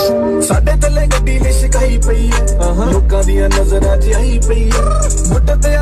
ਸਾਡੇ ਥੱਲੇ ਗੱਡੀ ਲਿਸ਼ਕਾਈ ਪਈ ਐ, ਲੋਕਾਂ ਦੀਆਂ ਨਜ਼ਰਾਂ 'ਚ ਆਈ ਪਈ ਐ, ਮੁੱਢ ਤੇ